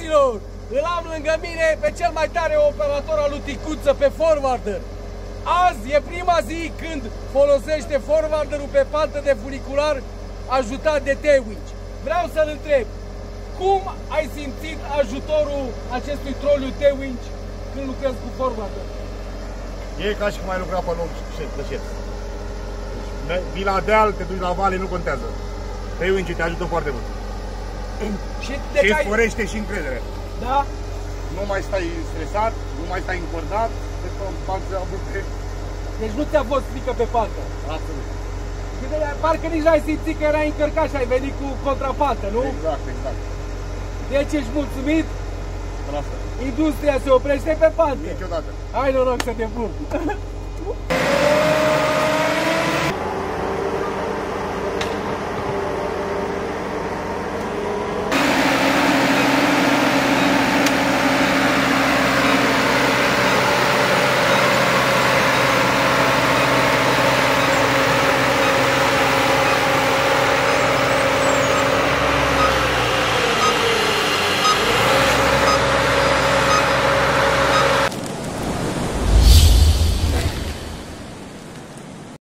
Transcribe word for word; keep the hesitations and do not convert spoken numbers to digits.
Fraților, îl am lângă mine pe cel mai tare operator al lui Ticuță pe forwarder. Azi e prima zi când folosește forwarderul pe pantă de funicular ajutat de T-Winch. Vreau să-l întreb, cum ai simțit ajutorul acestui troliu T-Winch când lucrezi cu forwarder? E ca și cum ai lucrat pe loc de șef. Vii la deal, te duci la vale, nu contează. T-Winch te ajută foarte mult. Și îți sporește și încredere. Da? Nu mai stai stresat, nu mai stai încordat, de tot panță abrupte. Deci nu ți-a fost frică pe pantă? Absolut. Parcă nici n-ai simțit că erai încărcat și ai venit cu contrapantă, nu? Exact, exact. Deci ești mulțumit? Asta. Industria se oprește pe pantă. Niciodată. Hai noroc să te bun!